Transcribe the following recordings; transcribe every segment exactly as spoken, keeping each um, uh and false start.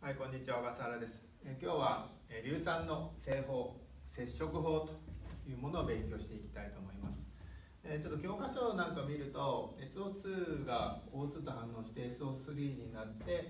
はい、こんにちは、小笠原です。え今日はえ硫酸の製法、接触法というものを勉強していきたいと思います。えちょっと教科書なんか見ると エスオーツー が オーツー と反応して エスオースリー になって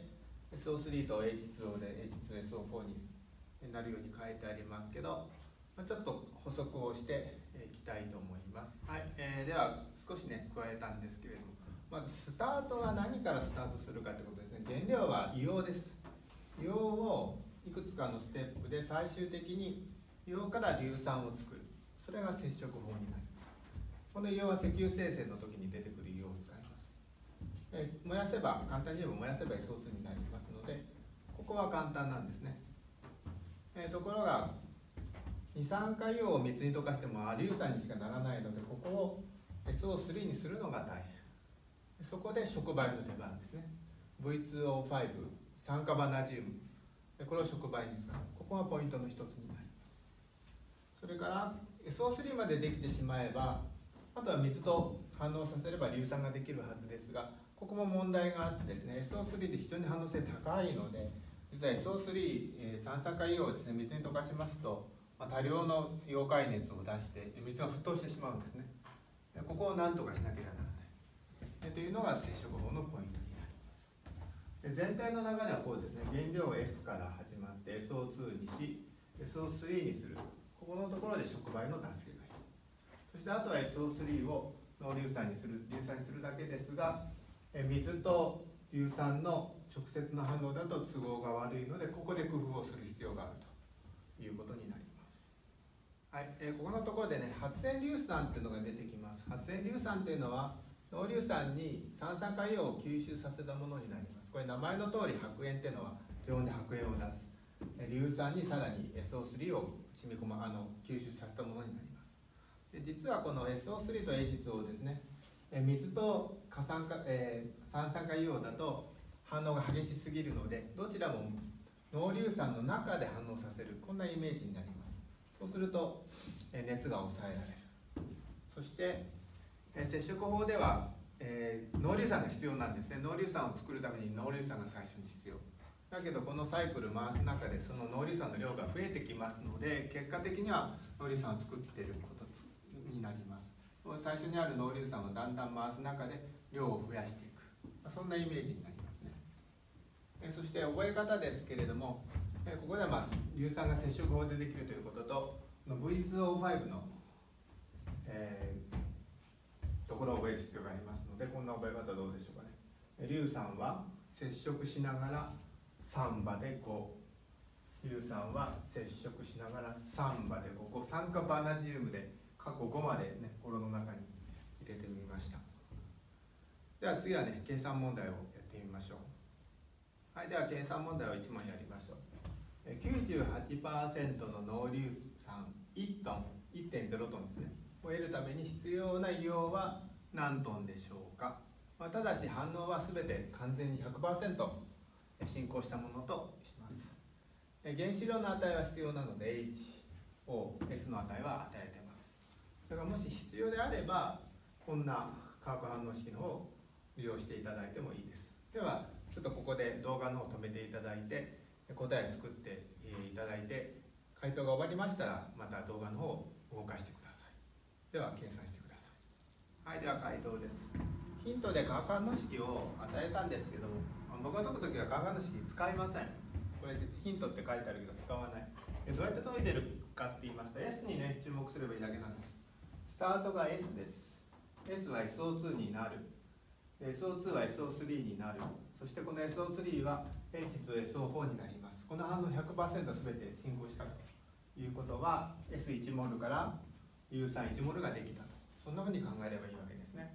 エスオースリー と エイチツーオー で エイチツーエスオーフォー になるように書いてありますけど、ちょっと補足をしていきたいと思います。はい、えー、では少しね加えたんですけれども、まずスタートは何からスタートするかということですね。原料は硫黄です。硫黄をいくつかのステップで最終的に硫黄から硫酸を作る。それが接触法になります。この硫黄は石油生成の時に出てくる硫黄を使います。え燃やせば、簡単に言えば燃やせば エスオーツー になりますので、ここは簡単なんですね。えところが二酸化硫黄を水に溶かしても硫酸にしかならないので、ここを エスオースリー にするのが大変。そこで触媒の出番ですね。ブイツーオーファイブ、酸化バナジウム、これを触媒に使う。ここがポイントの一つになります。それから エスオースリー までできてしまえば、あとは水と反応させれば硫酸ができるはずですが、ここも問題があってですね、 エスオースリー で非常に反応性高いので、実は エスオースリー、えー、酸酸化硫黄をですね、水に溶かしますと、まあ、多量の溶解熱を出して水が沸騰してしまうんですね。ここを何とかしなければならない、えー、というのが接触法のポイントになります。で全体の流れはこうですね。原料を S から始まって エスオーツー にし エスオースリー にする。ここのところで触媒の助けがいる。そしてあとは エスオースリー を濃硫酸にする硫酸にするだけですが、え水と硫酸の直接の反応だと都合が悪いので、ここで工夫をする必要があるということになります。はい、えー、ここのところでね、発煙硫酸っていうのが出てきます。発煙硫酸っていうのは濃硫酸に酸酸化硫黄を吸収させたものになります。これ名前の通り白煙っていうのは常温で白煙を出す。硫酸にさらに エスオースリー を染み込まあの吸収させたものになります。で実はこの エスオースリー と エイチツーオー ですね、水と過酸化、えー、酸酸化硫黄だと反応が激しすぎるので、どちらも濃硫酸の中で反応させる、こんなイメージになります。そうすると熱が抑えられる。そして接触法では、えー、濃硫酸が必要なんですね。濃硫酸を作るために濃硫酸が最初に必要だけど、このサイクル回す中でその濃硫酸の量が増えてきますので、結果的には濃硫酸を作っていることになります。最初にある濃硫酸をだんだん回す中で量を増やしていく、そんなイメージになりますね。えそして覚え方ですけれども、えここでは、まあ、硫酸が接触法でできるということと ブイツーオーファイブ の、えー、ところを覚える必要がありますので、こんな覚え方どうでしょうかね。硫酸は接触しながらさんばでご、硫酸は接触しながらさんばでご、酸化バナジウムで過去ごまでね、心の中に入れてみました。では次はね、計算問題をやってみましょう。はい、では計算問題をいち問やりましょう。きゅうじゅうはちパーセント の濃硫酸いちトン、いってんゼロ トンですね、を得るために必要な硫黄は何トンでしょうか。まあ、ただし反応は全て完全に ひゃくパーセント 進行したものとします。原子量の値は必要なので エイチオーエス の値は与えています。それがもし必要であれば、こんな化学反応式の方を利用していただいてもいいです。ではちょっとここで動画の方を止めていただいて、答えを作っていただいて、回答が終わりましたらまた動画の方を動かしてください。では計算してください。はい、では回答です。ヒントで化学反応式を与えたんですけど、僕が解くときは化学反応式使いません。これヒントって書いてあるけど使わない。でどうやって解いてるかって言いますと、 S にね注目すればいいだけなんです。スタートが S です。 S は エスオーツー になる、 エスオーツー は エスオースリー になる、そしてこの エスオースリー は エイチツーエスオーフォー になります。この反応 ひゃくパーセント 全て進行したということは エスいち モルから硫酸いちモルができたと、そんなふうに考えればいいわけですね。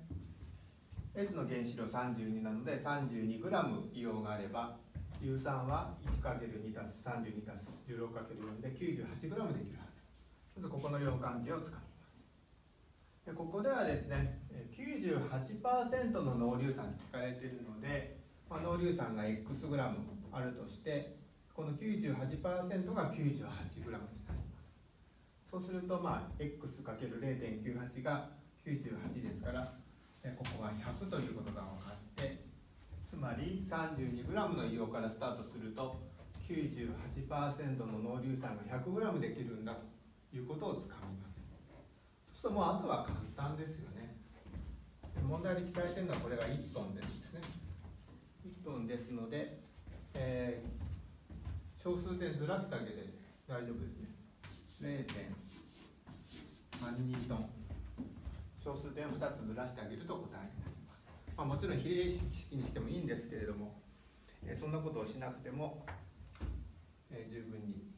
S の原子量さんじゅうになので さんじゅうにグラム 硫黄があれば、硫酸は いちかけるに たすさんじゅうに たすじゅうろくかけるよん で きゅうじゅうはちグラム できるはず。まずここの量関係をつかみます。でここではですね きゅうじゅうはちパーセント の濃硫酸と聞かれているので、まあ、濃硫酸が X グラムあるとして、この きゅうじゅうはちパーセント が きゅうじゅうはちグラム になります。そうするとまあ エックスかけるゼロてんきゅうはち がきゅうじゅうはちですから、ここがひゃくということが分かって、つまり さんじゅうにグラム の硫黄からスタートするときゅうじゅうはちパーセント の濃硫酸が ひゃくグラム できるんだということをつかみます。そうするともうあとは簡単ですよね。問題で聞かれてるのはこれがいちトンですね。いちトンですので、えー、小数点ずらすだけで大丈夫ですね。れいてんさんにトン。小数点をふたつずらしてあげると答えになります。まあ、もちろん比例式にしてもいいんですけれども、えー、そんなことをしなくても、えー、十分に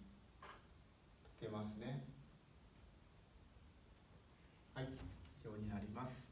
解けますね。はい、以上になります。